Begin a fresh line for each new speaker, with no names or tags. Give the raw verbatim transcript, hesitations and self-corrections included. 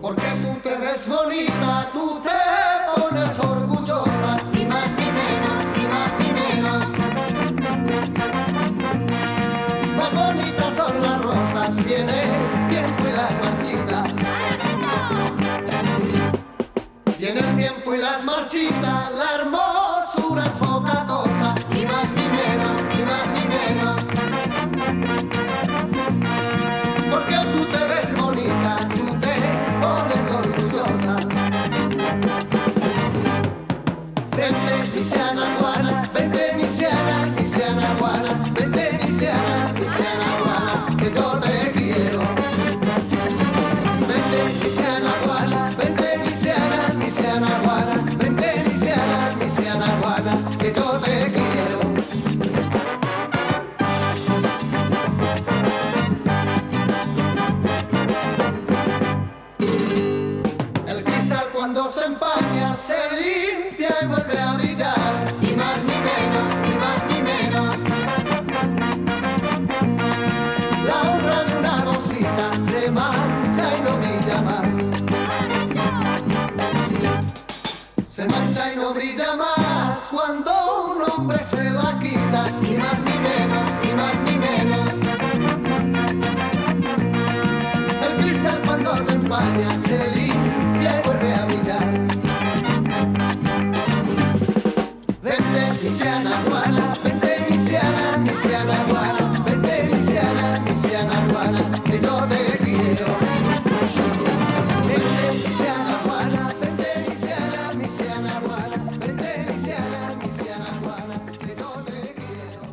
Porque tú te ves bonita, tú te pones orgullosa, ni más ni menos, ni más ni menos. Más bonitas son las rosas, viene el tiempo y las marchitas. Viene el tiempo y las marchitas, la hermosura es poca cosa, ni más ni menos, ni más ni menos. Porque tú te ves bonita, tú te pones orgullosa. Vente, misiana guana, vente, misiana, misiana guana, vente, misiana, misiana guana, que yo te quiero. Vente, misiana guana, vente, misiana, misiana guana, vente, misiana, misiana guana, que yo te quiero. El cristal cuando se empaña se limpia y vuelve a brillar, ni más ni menos, ni más ni menos. La honra de una rosita se marcha